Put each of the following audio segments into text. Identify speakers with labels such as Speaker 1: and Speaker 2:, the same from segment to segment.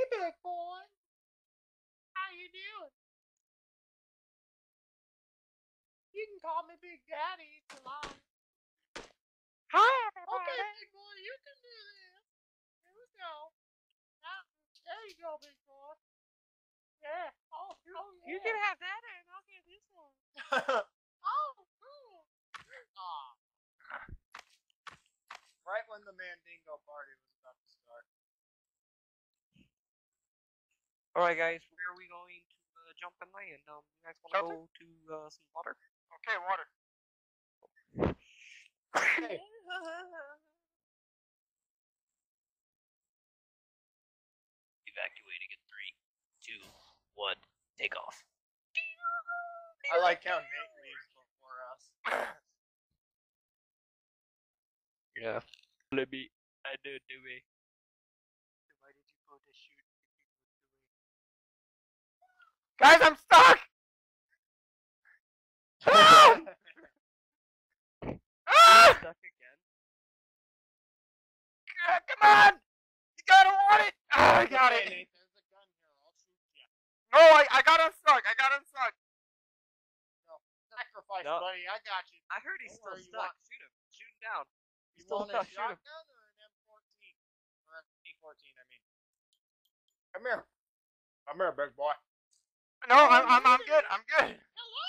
Speaker 1: big boy. How you doing? You can call me Big Daddy if you like.
Speaker 2: Hi, everybody.
Speaker 1: Okay, big boy, you can do this. Here we go. There you go, big boy. Yeah. Oh, yeah.
Speaker 2: You can have that, and I'll get this one.
Speaker 1: Oh, cool. Ah. Right when the Mandingo party was about to start.
Speaker 2: Alright, guys, where are we going to jump and land? You guys want to go to some water?
Speaker 1: Okay, water. Hey.
Speaker 2: Evacuating in 3, 2, 1, take off.
Speaker 1: I like how Nate leaves before us.
Speaker 2: Yeah. Let me. I do it.
Speaker 1: Why did you go to shoot if you moved away? Guys, I'm stuck!
Speaker 2: Stuck again.
Speaker 1: Come on! You gotta want it! Oh, I got it! Nate, there's a gun here. I'll shoot you. No, I got unstuck. No, sacrifice,
Speaker 2: No.
Speaker 1: buddy. I got you.
Speaker 2: I heard he's
Speaker 1: Don't
Speaker 2: still
Speaker 1: worry,
Speaker 2: stuck. Shoot him. Shoot him down.
Speaker 1: You
Speaker 2: Still
Speaker 1: want a
Speaker 2: stuck. Shoot him.
Speaker 1: shotgun or an M14? Or an P14, I mean. Come here. Come here, big boy. No, I'm good. I'm good. Hello.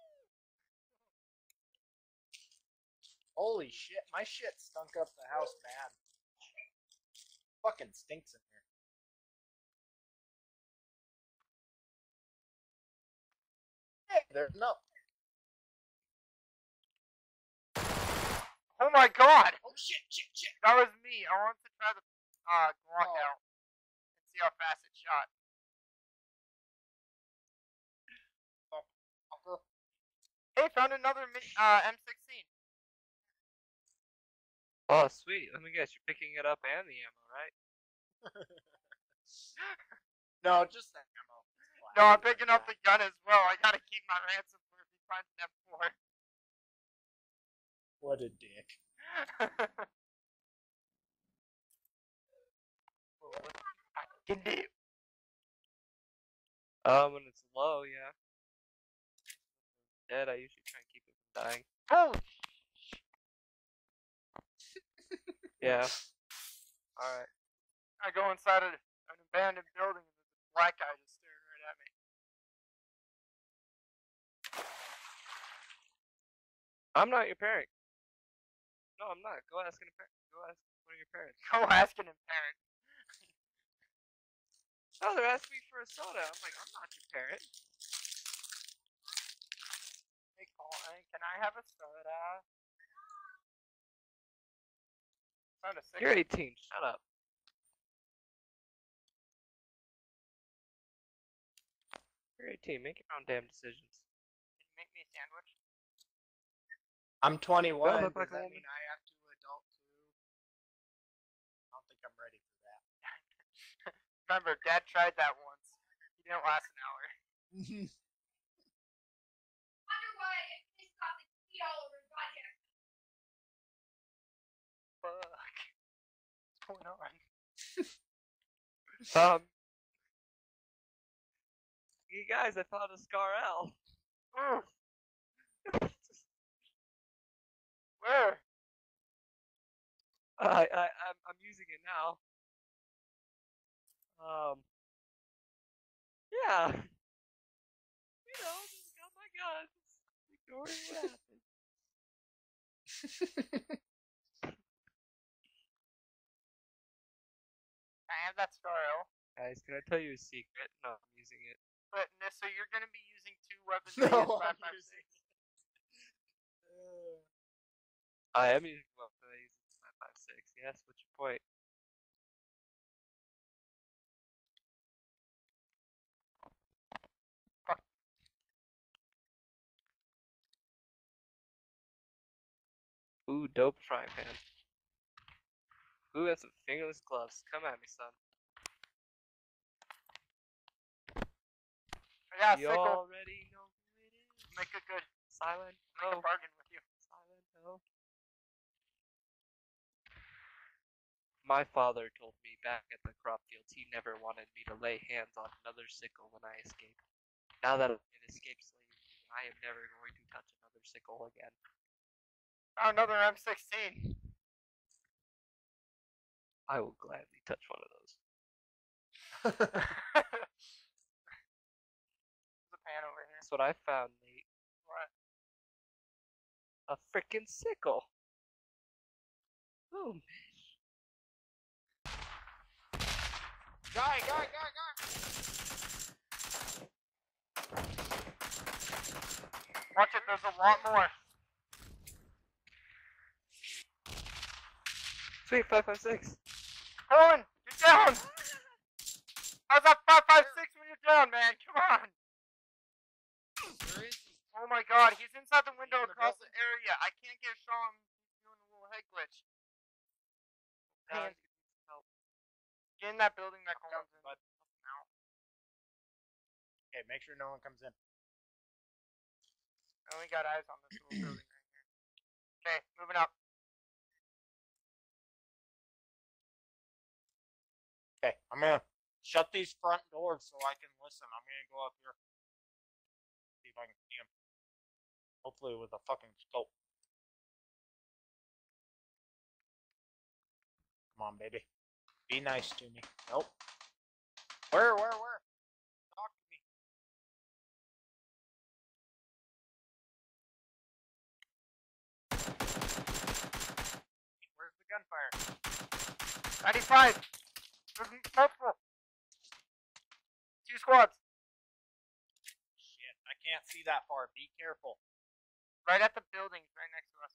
Speaker 1: Holy shit, my shit stunk up the house bad. Fucking stinks in here. Hey, there's no. Oh my god! Oh shit! That was me. I wanted to try the Glock out and see how fast it shot. Hey, found another M16.
Speaker 2: Oh, sweet. Let me guess. You're picking it up and the ammo, right?
Speaker 1: No, just that ammo. No, I'm picking up the gun as well. I gotta keep my ransom for if he finds an M4. What a dick. I can do.
Speaker 2: When it's low, yeah. Dead, I usually try and keep it from dying.
Speaker 1: Oh!
Speaker 2: Yeah. Alright.
Speaker 1: I go inside an abandoned building and there's a black guy just staring right at me.
Speaker 2: I'm not your parent. No, I'm not. Go ask an parent. Go ask one of your parents.
Speaker 1: Go asking him, parent.
Speaker 2: No, they're asking me for a soda. I'm like, I'm not your parent.
Speaker 1: Hey, Colin, can I have a soda? Found a
Speaker 2: You're 18. Shut up. You're 18. Make your own damn decisions.
Speaker 1: Can you make me a sandwich? I'm 21.
Speaker 2: Don't look
Speaker 1: Does
Speaker 2: like a
Speaker 1: that
Speaker 2: woman.
Speaker 1: mean I have to adult too? I don't think I'm ready for that. Remember, Dad tried that once. He didn't last an hour.
Speaker 3: Wonder why it's got the feet all over his body.
Speaker 1: Fuck. What's going on?
Speaker 2: You guys, I found a Scar L.
Speaker 1: Where?
Speaker 2: I'm using it now. Yeah. You know, just got my guns. Ignoring what happened.
Speaker 1: I have that Scar L.
Speaker 2: Guys, can I tell you a secret? No, I'm using it.
Speaker 1: But so you're gonna be using 2 weapons
Speaker 2: No,
Speaker 1: against 5.56.
Speaker 2: I am using weapons. I use 5.56. Yes, what's your point? Ooh, dope frying pan. Ooh, that's some fingerless gloves. Come at me, son.
Speaker 1: I got a
Speaker 2: You
Speaker 1: sickle.
Speaker 2: already know who it is.
Speaker 1: Make it good.
Speaker 2: Silent.
Speaker 1: Make a bargain with you.
Speaker 2: Silent. No. My father told me back at the crop fields he never wanted me to lay hands on another sickle when I escaped. Now that I've escaped slavery, I am never going to touch another sickle again.
Speaker 1: Found another M16.
Speaker 2: I will gladly touch one of those.
Speaker 1: There's a pan over here.
Speaker 2: That's what I found, Nate.
Speaker 1: What?
Speaker 2: A frickin' sickle. Boom.
Speaker 1: Guy! Watch it, there's a lot more.
Speaker 2: Sweet, 556.
Speaker 1: Owen, get down! How's that 556 when you're down, man? Come on!
Speaker 4: Where is he?
Speaker 1: Oh my god, he's inside the window
Speaker 4: in the
Speaker 1: across the area. I can't get a shot on him. He's doing a little head glitch.
Speaker 2: Guys,
Speaker 1: Hands. Get in that building that comes in. Okay, make sure no one comes in. I only got eyes on this little building right here. Okay, moving up. Okay, I'm gonna shut these front doors so I can listen. I'm gonna go up here. See if I can see him. Hopefully with a fucking scope. Come on, baby. Be nice to me. Nope. Where? Talk to me. Where's the gunfire? 95! There's multiple! 2 squads! Shit, I can't see that far. Be careful. Right at the buildings, right next to us.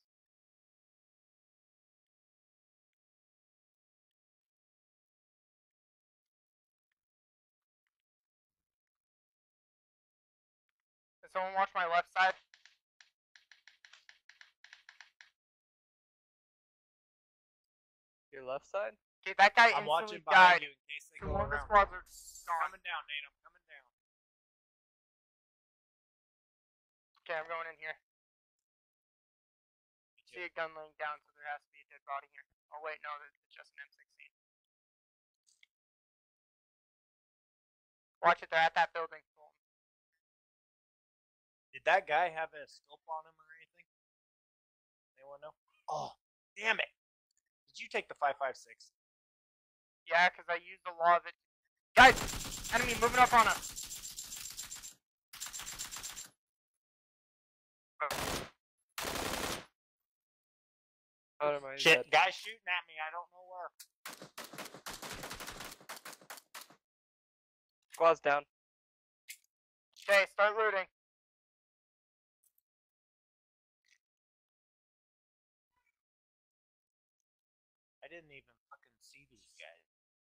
Speaker 1: Can someone watch my left side?
Speaker 2: your left side?
Speaker 1: Okay, that guy
Speaker 4: I'm watching
Speaker 1: instantly
Speaker 4: behind
Speaker 1: died.
Speaker 4: you in case they
Speaker 1: So
Speaker 4: go
Speaker 1: one of the
Speaker 4: around.
Speaker 1: squads are gone.
Speaker 4: Coming down, Nate. I'm coming down.
Speaker 1: Okay, I'm going in here. See a gun laying down, so there has to be a dead body here. Oh wait, no, it's just an M16. Watch it, they're at that building.
Speaker 4: Did that guy have a scope on him or anything? Anyone know? Oh, damn it. Did you take the 556?
Speaker 1: Yeah, because I used the law of it. Guys! Enemy moving up on us!
Speaker 2: Out of my
Speaker 1: Shit,
Speaker 2: head.
Speaker 1: guys shooting at me, I don't know where.
Speaker 2: Squad's down.
Speaker 1: Okay, start looting.
Speaker 4: I didn't even fucking see these guys.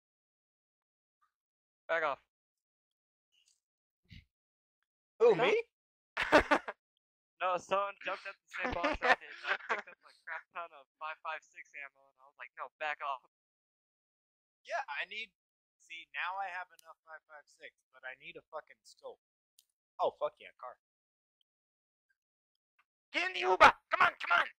Speaker 2: Back off.
Speaker 4: Who,
Speaker 2: No.
Speaker 4: me?
Speaker 2: No, someone jumped at the same box I did. I picked up a crap ton of 556 ammo, and I was like, no, back off.
Speaker 4: Yeah, I need. See, now I have enough 556, but I need a fucking scope. Oh, fuck yeah, car.
Speaker 1: Get in the Uber! Come on, come on!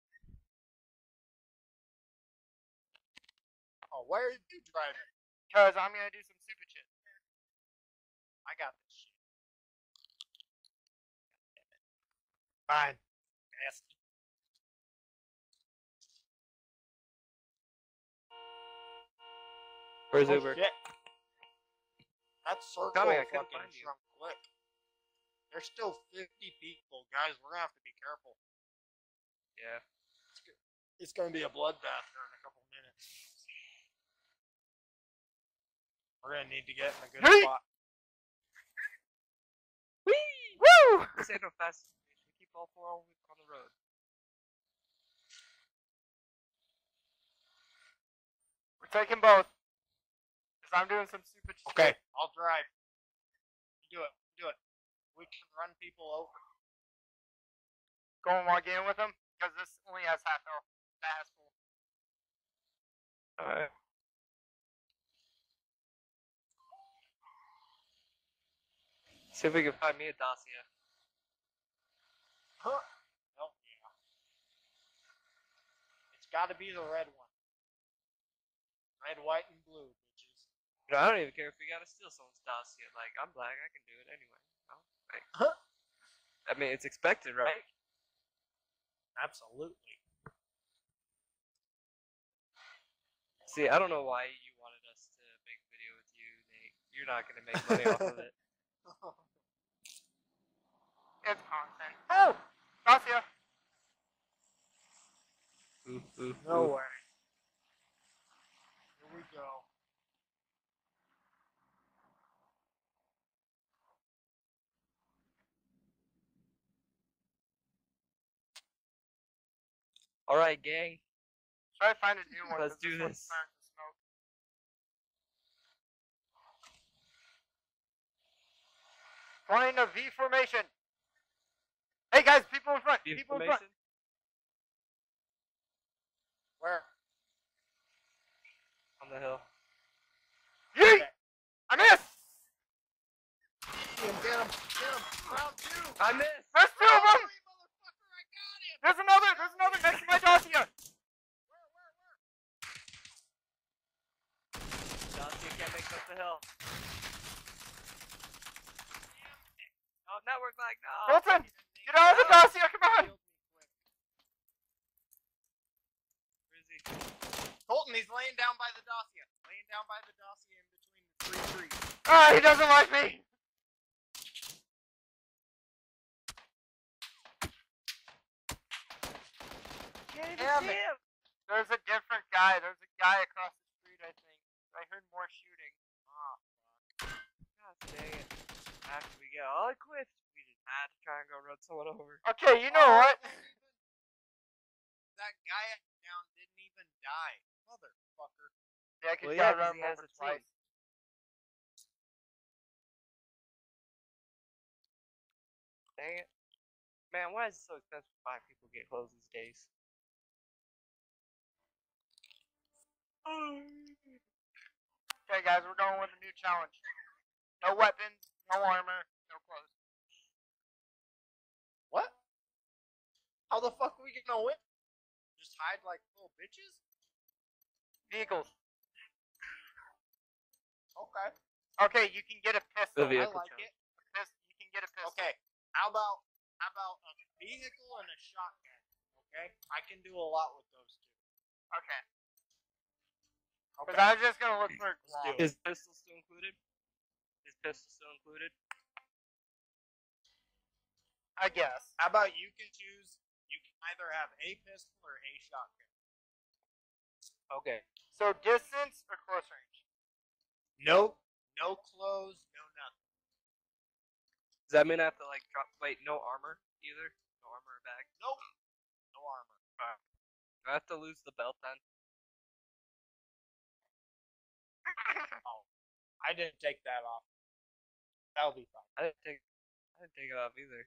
Speaker 4: Oh, why are you driving?
Speaker 1: Because I'm gonna do some stupid shit.
Speaker 4: I got this shit.
Speaker 1: Fine.
Speaker 4: Yes.
Speaker 2: Where's
Speaker 1: Oh,
Speaker 2: Uber?
Speaker 1: shit. That circle
Speaker 2: Coming, I couldn't
Speaker 1: fucking
Speaker 2: find you.
Speaker 1: shrunk quick. There's still 50 people, guys. We're gonna have to be careful.
Speaker 2: Yeah.
Speaker 1: It's gonna be a bloodbath here in a couple minutes. We're gonna need to get in a good
Speaker 2: Yeet!
Speaker 1: spot.
Speaker 2: Whee!
Speaker 1: Woo!
Speaker 2: This ain't no fast. We keep all four on the road.
Speaker 1: We're taking both. Because I'm doing some stupid shit.
Speaker 4: Okay, I'll drive. You do it. Do it. We can run people over.
Speaker 1: Go and log in with them. Because this only has half health. That has full.
Speaker 2: Alright. See if we can find me a Dacia.
Speaker 1: Huh? Oh, yeah. It's gotta be the red one.
Speaker 4: Red, white, and blue, bitches.
Speaker 2: You know, I don't even care if we gotta steal someone's dossier. Like, I'm black, I can do it anyway. You know? Like, I mean, it's expected, right?
Speaker 4: Absolutely.
Speaker 2: See, I don't know why you wanted us to make a video with you, Nate. You're not gonna make money off of it.
Speaker 1: It's content. Oh! Gracias.
Speaker 4: No way. Here we go.
Speaker 2: Alright, gang.
Speaker 1: Try to find a new one.
Speaker 2: Let's
Speaker 1: 'cause
Speaker 2: do
Speaker 1: one's
Speaker 2: this.
Speaker 1: starting to smoke. Flying a V formation. Hey guys, people in front. People in front.
Speaker 2: Information?
Speaker 4: Where?
Speaker 2: On the hill.
Speaker 1: Yeet! I missed!
Speaker 4: Get him, get him, get him. Round two.
Speaker 2: I missed!
Speaker 1: There's two of them!
Speaker 4: Motherfucker, I got him.
Speaker 1: There's another next to my dossier!
Speaker 2: Dossier can't make up the hill. Oh, network lag, no!
Speaker 1: Colton! Get out of the dossier, come on!
Speaker 2: Where is he?
Speaker 4: Colton, he's laying down by the dossier. Laying down by the dossier in between the three trees.
Speaker 1: Ah, he doesn't like me!
Speaker 2: Can't even
Speaker 4: Damn
Speaker 2: see
Speaker 4: it.
Speaker 2: him!
Speaker 1: There's a different guy. There's a guy across the street, I think. I heard more shooting.
Speaker 4: Ah,
Speaker 2: God dang it. After we get all equipped, we just had to try and go run someone over.
Speaker 1: Okay, you know what?
Speaker 4: that guy down didn't even die. Motherfucker.
Speaker 1: Yeah, I could
Speaker 2: Well, yeah,
Speaker 1: got
Speaker 2: 'cause
Speaker 1: run
Speaker 2: he has
Speaker 1: over
Speaker 2: a team.
Speaker 1: twice.
Speaker 2: Dang it. Man, why is it so expensive to buy people get clothes these days?
Speaker 1: Okay, guys, we're going with a new challenge. No weapons, no armor, no clothes.
Speaker 4: What? How the fuck are we gonna win? Just hide like little bitches?
Speaker 1: Vehicles.
Speaker 4: Okay.
Speaker 1: Okay, you can get a pistol.
Speaker 2: The vehicle
Speaker 4: I like
Speaker 2: challenge.
Speaker 4: it.
Speaker 1: You can get a pistol.
Speaker 4: Okay. How about a vehicle and a shotgun? Okay? I can do a lot with those two.
Speaker 1: Okay.
Speaker 4: Okay.
Speaker 1: Because I was just gonna look for a
Speaker 4: Let's do
Speaker 1: Glock.
Speaker 4: it.
Speaker 2: Is pistol still included? Is pistol still included?
Speaker 1: I guess.
Speaker 4: How about you can choose, you can either have a pistol or a shotgun.
Speaker 2: Okay.
Speaker 1: So distance or close range?
Speaker 4: Nope. No clothes, no nothing.
Speaker 2: Does that mean I have to like drop? Wait, no armor either. No armor or bag.
Speaker 4: Nope. No armor.
Speaker 2: Do I have to lose the belt then?
Speaker 4: I didn't take that off. That'll be fine.
Speaker 2: I didn't take it off either.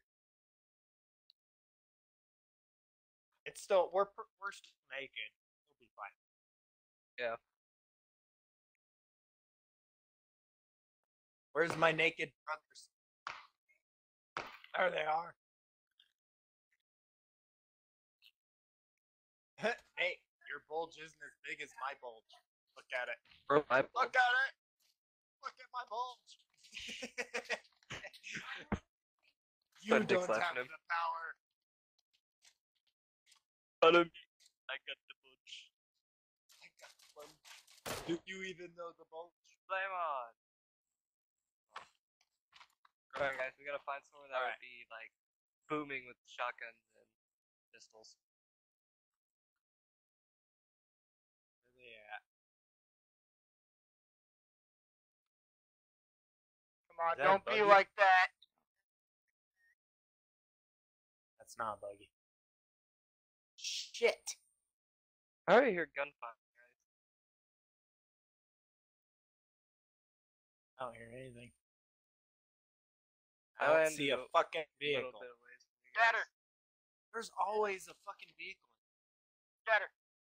Speaker 4: It's still we're still naked. It'll be fine.
Speaker 2: Yeah.
Speaker 4: Where's my naked brothers? There they are. Hey, your bulge isn't as big as my bulge. Look at it.
Speaker 2: Bro, my
Speaker 4: Look at it. Look at my bulge. You
Speaker 2: Put dick
Speaker 4: don't
Speaker 2: slapping
Speaker 4: have
Speaker 2: him.
Speaker 4: the power.
Speaker 2: Follow me. I got the bulge.
Speaker 4: I got the bulge. Do you even know the bulge?
Speaker 2: Flame on. Alright, guys, we gotta find somewhere that
Speaker 4: Alright.
Speaker 2: would be like booming with shotguns and pistols.
Speaker 4: Where they at?
Speaker 1: Come on,
Speaker 4: Is that
Speaker 1: don't
Speaker 4: a
Speaker 1: be
Speaker 4: buggy?
Speaker 1: like that.
Speaker 4: That's not a buggy. Shit.
Speaker 2: I already hear gunfire, guys.
Speaker 4: I don't hear anything.
Speaker 2: I
Speaker 4: I don't
Speaker 2: land
Speaker 4: see a
Speaker 2: a
Speaker 4: fucking
Speaker 2: A
Speaker 4: vehicle.
Speaker 2: little bit of ways from you
Speaker 1: Scatter.
Speaker 2: guys.
Speaker 4: There's always a fucking vehicle.
Speaker 1: Scatter.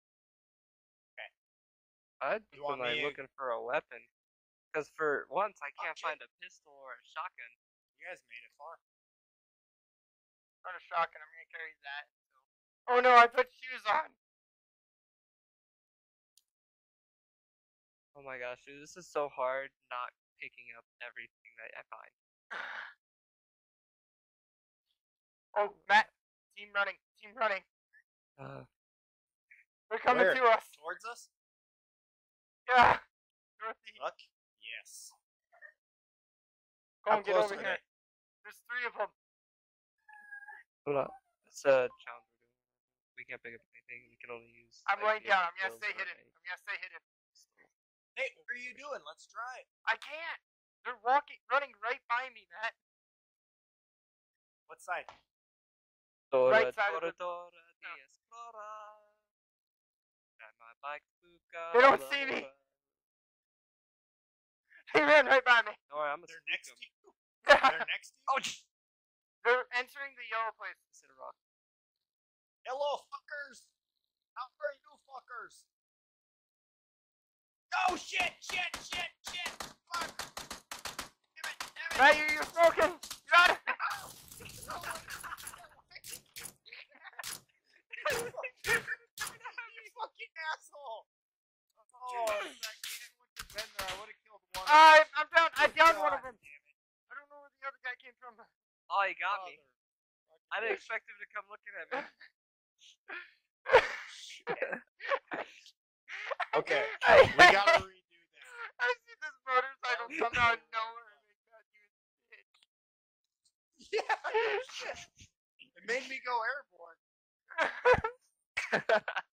Speaker 2: I'd
Speaker 4: You want
Speaker 2: been like
Speaker 4: me-
Speaker 2: looking for a weapon. Because for once I can't
Speaker 4: shit.
Speaker 2: find a pistol or a shotgun.
Speaker 4: You guys made it far.
Speaker 1: Not a shotgun, I'm gonna carry that. Oh no, I put shoes on.
Speaker 2: Oh my gosh, dude, this is so hard not picking up everything that I find.
Speaker 1: Oh, Matt. Team running. Team running. They're coming
Speaker 4: Where?
Speaker 1: to us.
Speaker 4: Towards us?
Speaker 1: Yeah. Northeast.
Speaker 4: Look. Yes.
Speaker 1: Go
Speaker 4: How
Speaker 1: and get
Speaker 4: close
Speaker 1: over
Speaker 4: are
Speaker 1: here.
Speaker 4: they?
Speaker 1: There's 3 of them.
Speaker 2: Hold on. It's a challenge we're doing. We can't pick up anything. We can only use.
Speaker 1: I'm
Speaker 2: like,
Speaker 1: laying down. I'm
Speaker 2: vehicle
Speaker 1: gonna stay
Speaker 2: skills or
Speaker 1: hidden.
Speaker 2: a
Speaker 1: I'm gonna stay hidden.
Speaker 2: pistol.
Speaker 4: Hey, what are you doing? Let's drive.
Speaker 1: I can't. They're running right by me, Matt.
Speaker 4: What side?
Speaker 1: Right
Speaker 2: Tora,
Speaker 1: side of
Speaker 2: tora,
Speaker 1: the-
Speaker 2: tora,
Speaker 1: No.
Speaker 2: di esplora. Ride my bike, Buka,
Speaker 1: They don't
Speaker 2: blah,
Speaker 1: see me.
Speaker 2: blah.
Speaker 1: They ran right by me.
Speaker 2: Don't worry, I'm a
Speaker 4: They're next to
Speaker 2: spook 'em.
Speaker 4: you. They're next to you.
Speaker 2: Oh,
Speaker 1: They're entering the yellow place.
Speaker 2: just hit a rock.
Speaker 4: Hello, fuckers. How are you, fuckers? Oh, shit, shit, shit, shit. Fuck. Damn it, damn it.
Speaker 1: Matt, you're smoking. Get out of
Speaker 4: You fucking asshole.
Speaker 1: Oh, if that kid wouldn't have been there, I would have killed one. I'm down. I downed one of them. I don't know where the other guy came from.
Speaker 2: Oh, he got me. I didn't expect him to come looking at me.
Speaker 4: Okay,
Speaker 1: I
Speaker 4: we gotta redo that.
Speaker 1: I see this motorcycle come out of nowhere and they got you in shit.
Speaker 4: Yeah, shit. It made me go airborne.